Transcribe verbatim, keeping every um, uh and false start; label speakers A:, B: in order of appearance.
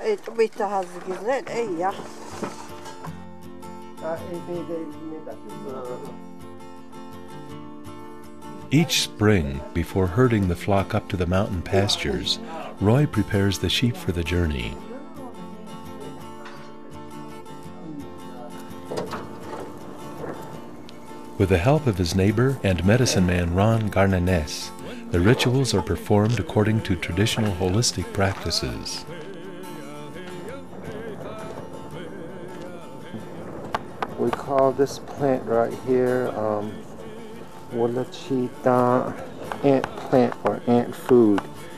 A: Each spring, before herding the flock up to the mountain pastures, Roy prepares the sheep for the journey. With the help of his neighbor and medicine man Ron Garnanes, the rituals are performed according to traditional holistic practices.
B: We call this plant right here um, Wolachita ant plant or ant food.